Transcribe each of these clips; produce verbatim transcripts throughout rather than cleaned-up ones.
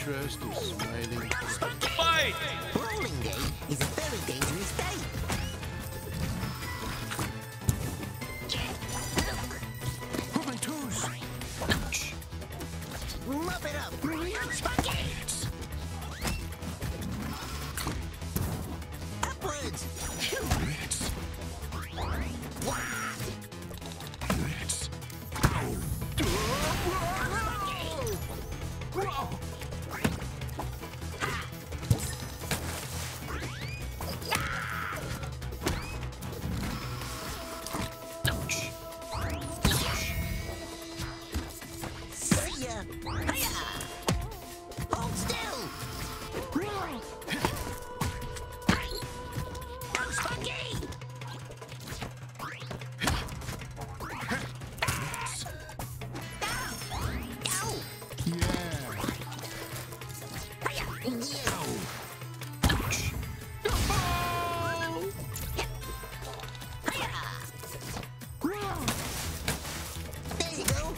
trust is smiling. Fight! Rolling day is a very dangerous day. Oh, my toes! Ouch. Mop it up. Spaghetti. Upwards. Let's. Wow. Let's. Ow! Whoa! Ouch. See ya. Hiya. Hold still. Go, Spunky. Ow. Yeah! Hiya. Yeah. Ouch! Hiya. There you go.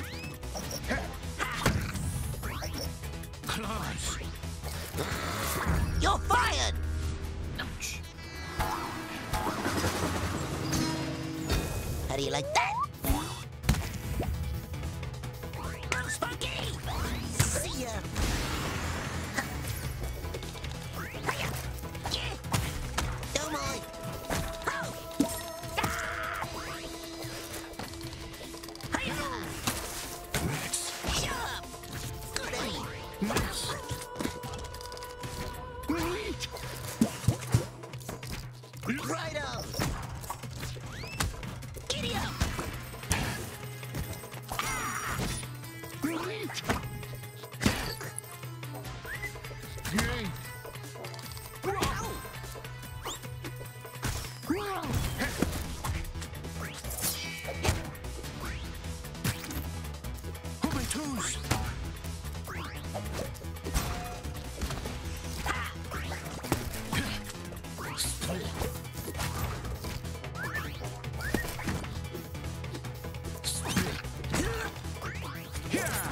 Claws! You're fired. Ouch. How do you like that? Go, Spunky. See ya. Hiya. Yeah. Don't mind. Oh. Ah. Hiya. Let's. Shut up. Good aim. Let's. Wait! Right up. Giddy up. Wait! Yay! Ow. Wow! Oh, my toes! Split. Split. Yeah!